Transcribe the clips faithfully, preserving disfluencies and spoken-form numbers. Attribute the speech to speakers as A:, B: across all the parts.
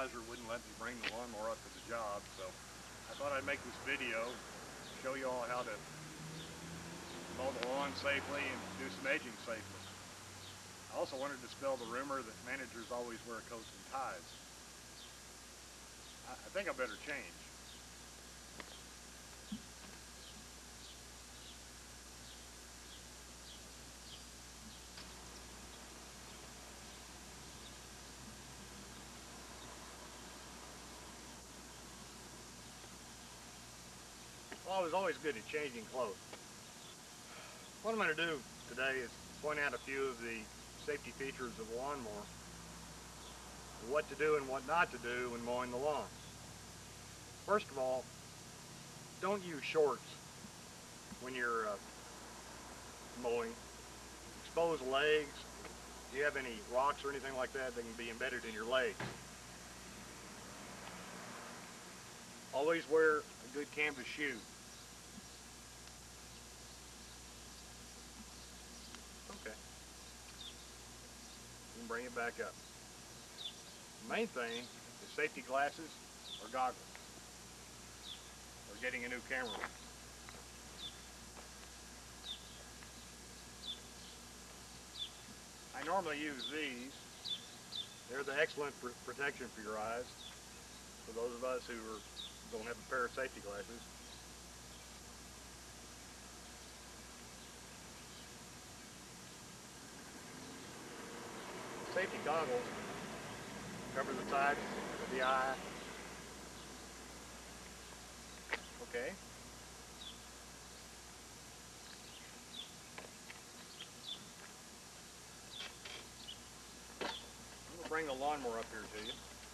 A: supervisor wouldn't let me bring the lawnmower up to the job, so I thought I'd make this video, show you all how to mow the lawn safely and do some edging safely. I also wanted to dispel the rumor that managers always wear coats and ties. I, I think I better change. Well, I was always good at changing clothes. What I'm going to do today is point out a few of the safety features of a lawnmower, what to do and what not to do when mowing the lawn. First of all, don't use shorts when you're uh, mowing. Exposed legs, if you have any rocks or anything like that, they can be embedded in your legs. Always wear a good canvas shoe. Okay. You can bring it back up. The main thing is safety glasses or goggles, or getting a new camera. I normally use these. They're the excellent pr protection for your eyes, for those of us who are, don't have a pair of safety glasses. Safety goggles cover the sides of the eye. Okay. I'm going to bring the lawnmower up here to you.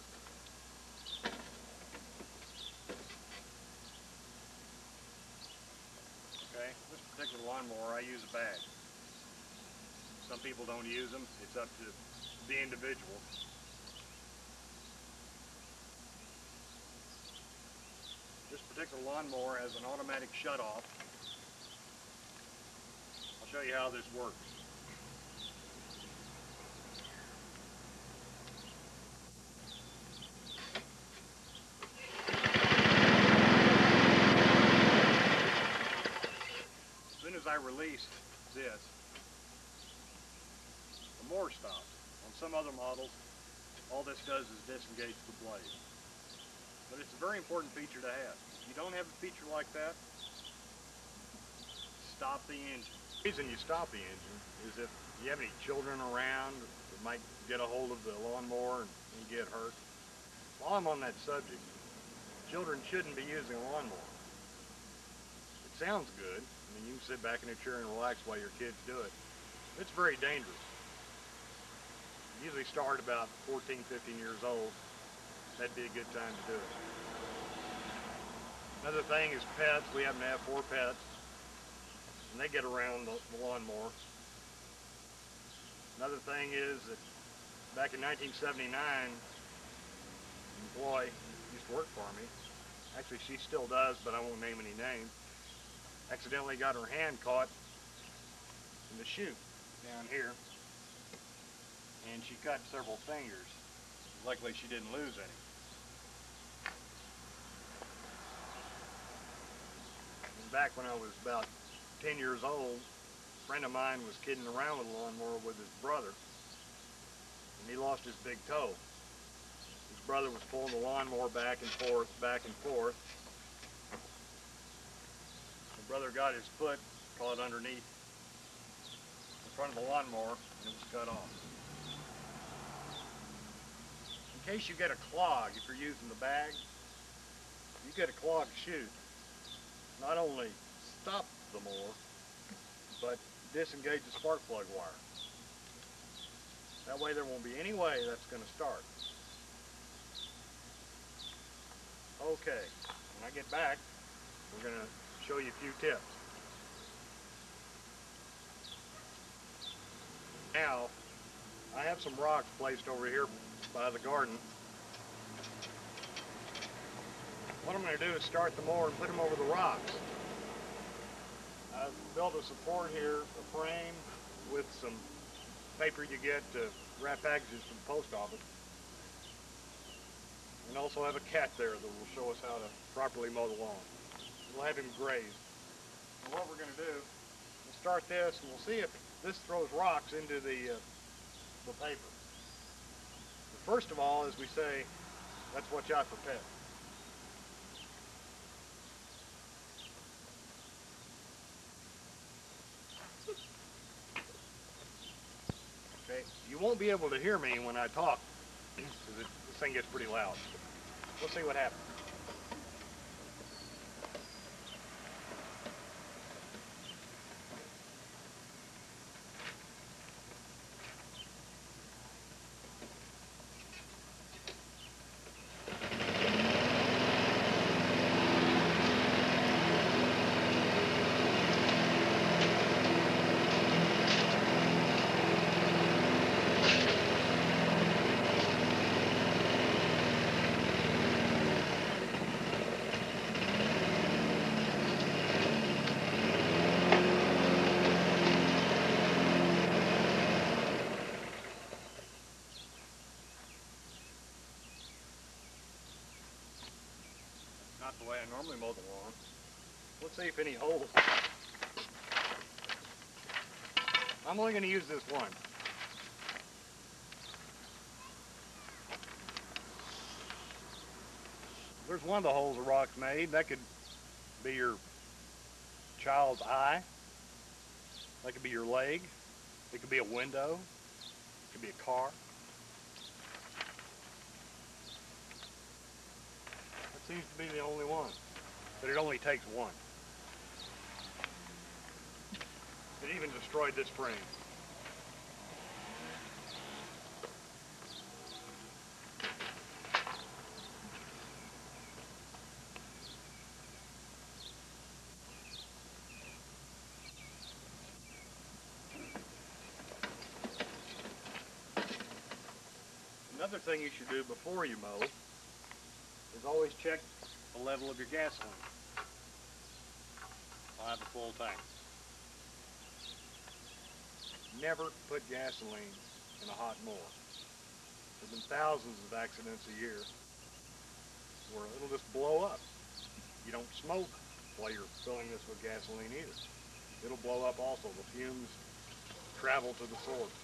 A: Okay, this particular lawnmower I use a bag. Some people don't use them. It's up to the individual. This particular lawnmower has an automatic shut-off. I'll show you how this works. As soon as I release this, the mower stops. On some other models, all this does is disengage the blade. But it's a very important feature to have. If you don't have a feature like that, stop the engine. The reason you stop the engine is if you have any children around that might get a hold of the lawnmower and you get hurt. While I'm on that subject, children shouldn't be using a lawnmower. It sounds good. I mean, you can sit back in a chair and relax while your kids do it. It's very dangerous. Usually start about fourteen, fifteen years old. That'd be a good time to do it. Another thing is pets. We happen to have four pets, and they get around the, the lawnmower. Another thing is that back in nineteen seventy-nine, an employee used to work for me. Actually, she still does, but I won't name any names. Accidentally got her hand caught in the chute down here, and she cut several fingers. Luckily, she didn't lose any. And back when I was about ten years old, a friend of mine was kidding around with a lawnmower with his brother, and he lost his big toe. His brother was pulling the lawnmower back and forth, back and forth. The brother got his foot caught underneath in front of the lawnmower, and it was cut off. In case you get a clog, if you're using the bag, you get a clogged chute, not only stop the mower, but disengage the spark plug wire. That way there won't be any way that's going to start. Okay, when I get back, we're going to show you a few tips. Now, I have some rocks placed over here by the garden. What I'm going to do is start the mower and put them over the rocks. I've built a support here, a frame with some paper you get to wrap packages from the post office. and also have a cat there that will show us how to properly mow the lawn. We'll have him graze. And what we're going to do, we'll start this and we'll see if this throws rocks into the, uh, the paper. But first of all, as we say, let's watch out for pets. Okay, you won't be able to hear me when I talk because this thing gets pretty loud. We'll see what happens. Not the way I normally mow the lawn. Let's see if any holes. I'm only going to use this one. There's one of the holes the rock's made. That could be your child's eye. That could be your leg. It could be a window. It could be a car. That seems to be the only one. But it only takes one. It even destroyed this frame. Another thing you should do before you mow is always check the level of your gasoline. I'll have a full tank. Never put gasoline in a hot mower. There have been thousands of accidents a year where it'll just blow up. You don't smoke while you're filling this with gasoline either. It'll blow up also. The fumes travel to the source.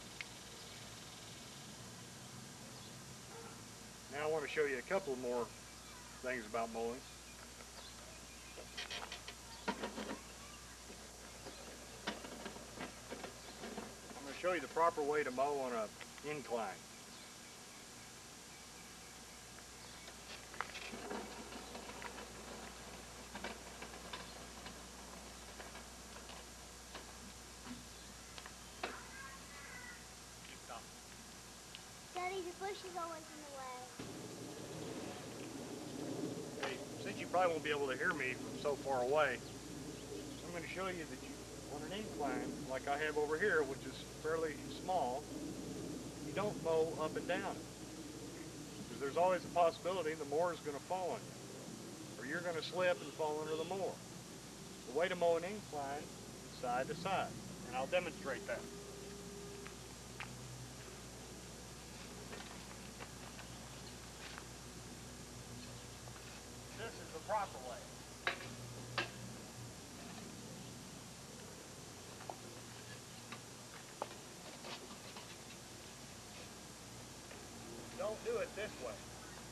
A: Now I want to show you a couple more things about mowing. I'm going to show you the proper way to mow on an incline.
B: Daddy, the bush is always in the way.
A: Hey, since you probably won't be able to hear me from so far away, I'm going to show you that you, on an incline, like I have over here, which is fairly small, you don't mow up and down. Because there's always a possibility the mower is going to fall on you. Or you're going to slip and fall under the mower. The way to mow an incline is side to side. And I'll demonstrate that. This is the proper way. Don't do it this way.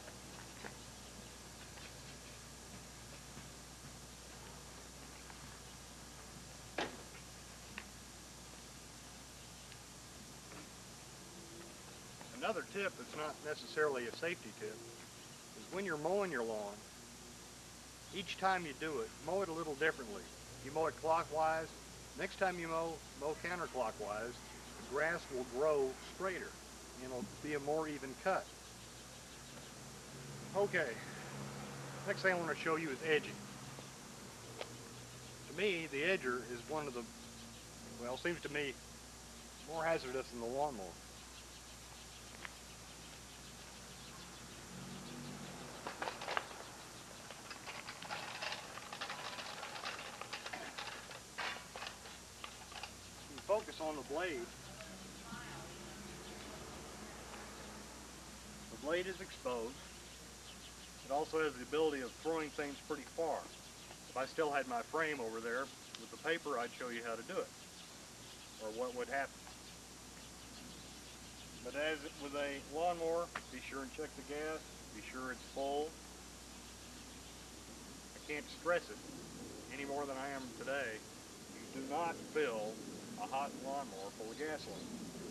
A: Another tip that's not necessarily a safety tip is when you're mowing your lawn, each time you do it, mow it a little differently. You mow it clockwise. Next time you mow, mow counterclockwise. The grass will grow straighter and it'll be a more even cut. Okay, next thing I want to show you is edging. To me, the edger is one of the, well, seems to me more hazardous than the lawnmower. Focus on the blade. The blade is exposed. It also has the ability of throwing things pretty far. If I still had my frame over there with the paper, I'd show you how to do it, or what would happen. But as with a lawnmower, be sure and check the gas, be sure it's full. I can't stress it any more than I am today. You do not fill a hot lawnmower full of gasoline.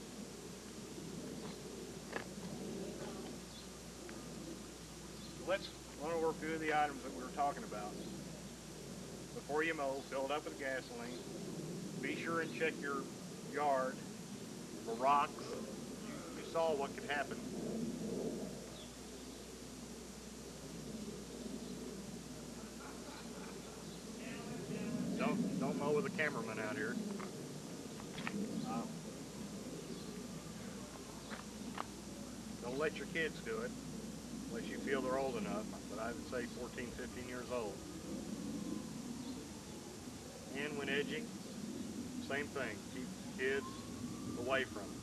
A: Let's run over a few of the items that we were talking about. Before you mow, fill it up with gasoline. Be sure and check your yard for rocks. You, you saw what could happen. Don't don't mow with a cameraman out here. Uh, don't let your kids do it unless you feel they're old enough. But I would say fourteen, fifteen years old. And when edging, same thing. Keep kids away from it.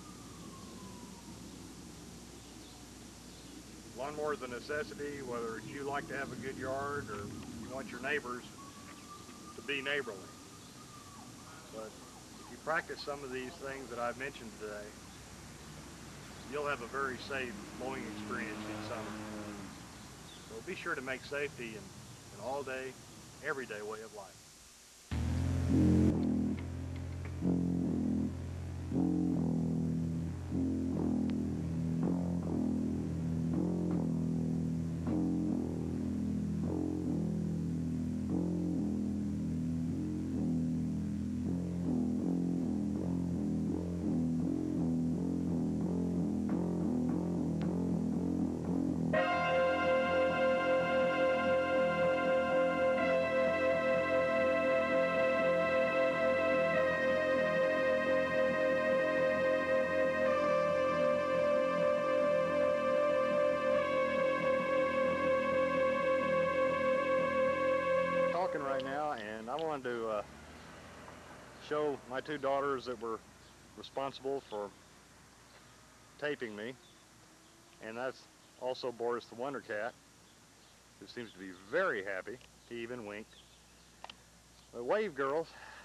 A: Lawnmower is a necessity, whether you like to have a good yard or you want your neighbors to be neighborly. But if you practice some of these things that I've mentioned today, you'll have a very safe mowing experience in summer. So be sure to make safety an, an all-day, everyday way of life. Right now, and I wanted to uh, show my two daughters that were responsible for taping me, and that's also Boris the Wonder Cat, who seems to be very happy. He even winked. But Wave Girls